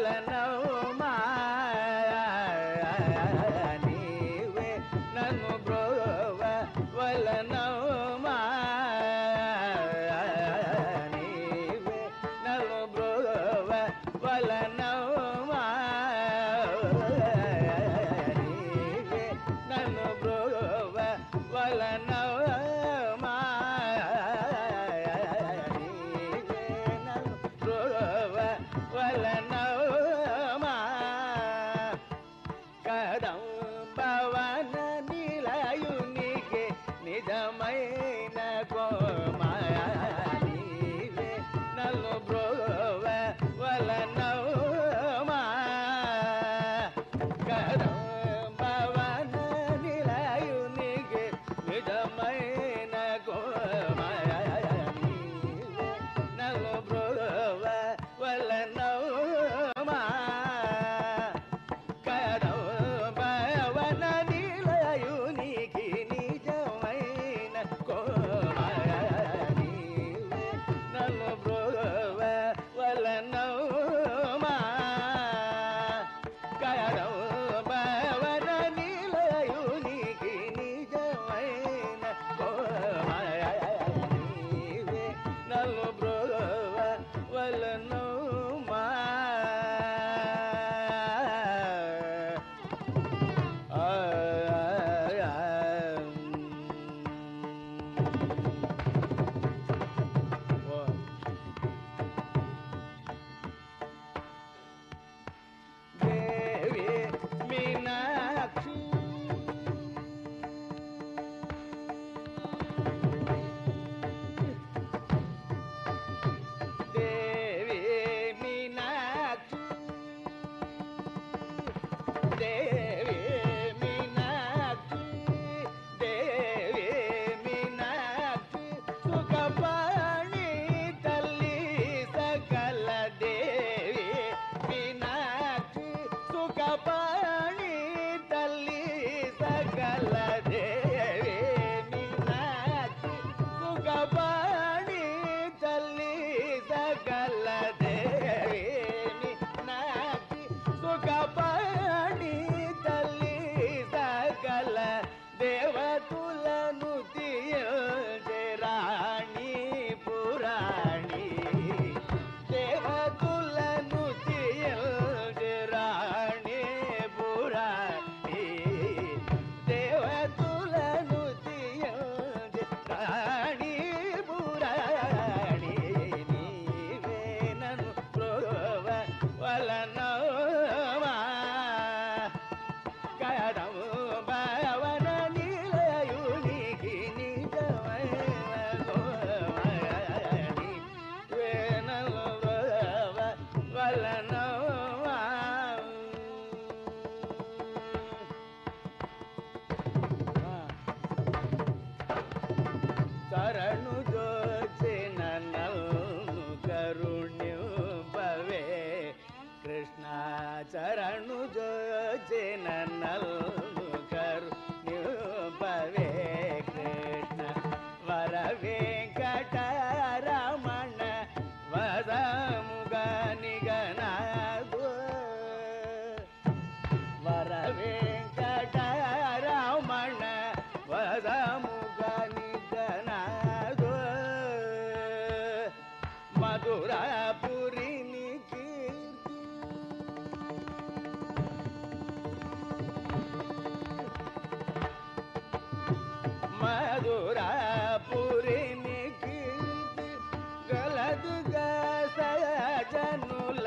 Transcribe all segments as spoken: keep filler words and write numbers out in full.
వలనౌమా నీవే నన్ను బ్రోవ వలనౌమా నీవే నన్ను బ్రోవ వలనౌమా నీవే నన్ను బ్రోవ వలనౌమా నీవే నన్ను బ్రోవ వలనౌమా కదంబవన నిలయునికి నిజమైన కోమయ నీవే నన్ను బ్రోవ వలనౌమా కదంబవన నిలయునికి నిజమైన కోమయ నీవే నన్ను బ్రోవ వలనౌమా కదంబవన నిలయునికి నిజమైన కోమయ నీవే నన్ను బ్రోవ వలనౌమా కదంబవన నిలయునికి నిజమైన కోమయ నీవే నన్ను బ్రోవ వలనౌమా దేవి మీనాక్షి దేవి మీనాక్షి దేవి మీనాక్షి దేవి మీనాక్షి సుఖపాణి తల్లి సకల దేవి మీనాక్షి సుఖపాణి తల్లి సకల దేవి మీనాక్షి సుఖపాణి తల్లి సకల దేవి మీనాక్షి సుఖపాణి తల్లి సకల దేవతులను తీయజే రాణి పురాణి దేవతులను తీయజే రాణి పురాణి దేవతులను తీయజే రాణి పురాణి నీవే నన్ను బ్రోవ వలనౌమా కదంబవన నిలయునికి నిజమైన కోమయ నీవే నన్ను బ్రోవ వలనౌమా శరణు జోచిన నన్ను కరుణ్యుంపవే కృష్ణ శరణు జోచిన నన్ను కరుణ్యుంపవే కృష్ణ వర వెంకటరమణ వదముగా నిగనాదు వర వెంకటరమణ వదముగా నిగనాదు మధురాపురిని కీర్తి మధురాపురిని కీర్తి గలదుగా సజనుల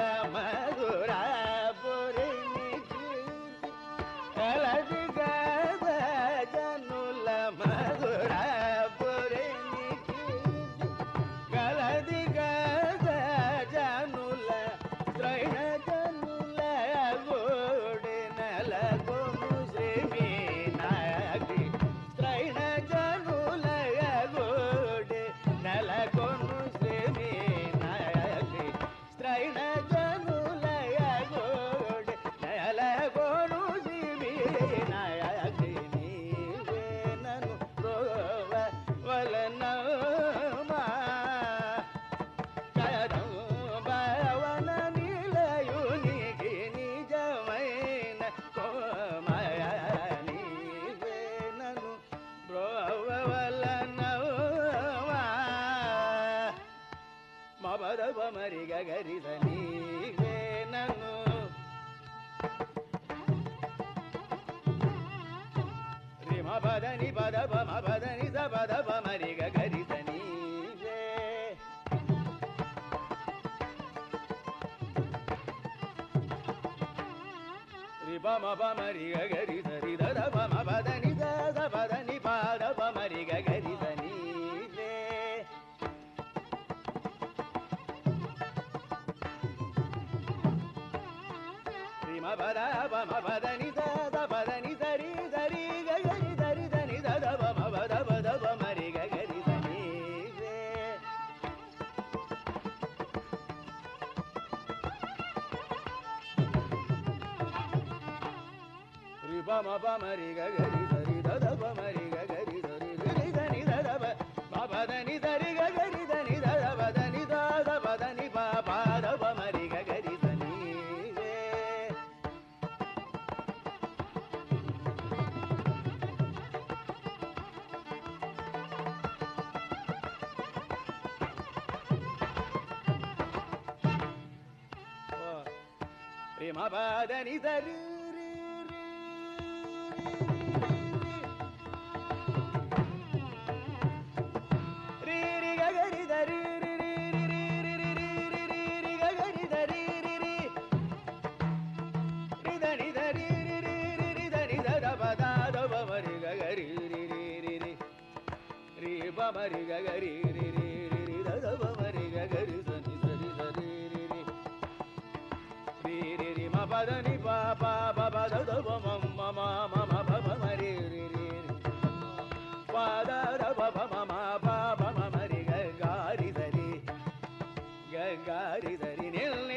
మధురాపురిని కీర్తి గలదుగా సజనుల మధురాపురిని కీర్తి గలదిగా సజనుల త్రైణ జనుల గోడి నెలగొను శ్రీ మీనాక్షి త్రైణ జనుల గోడి నెలగొను శ్రీ మీనాక్షి త్రైణ మబద బమరి గరి దని నన్ను రిమ పదని పద బమ పదని స పద బమరి గరి దని రి బమ బమరి గరి సరి దద బమ పదని స పదని పాద బమరి గరి దని పద బమ పదని స పదని సరి సరి గరి సరి దని దద బమ పద పద బమరి గరి దని రి బమ బమరి గరి సరి దద బమరి గరి సరి రి దని దద బమ పదని సరి గరి దని దద పదని దద పదని ప పాద బమరి గరి రిమ పదని సరి రి రి గరి దరి రి రి రి రి రి రి రి గరి దరి రి రి రి దని దరి రి రి రి దని దద పద బమరి గరి రి రి రి రి రి బమరి గరి రి రి రి దద బమరి గరి సని సరి సరి రి రి రి రి రి మ పదని ప ప ప పద బమ మమ మమ బమరి రి రి పద రబ బమ ప బమ మరి గరి సరి గరి సరి నిల్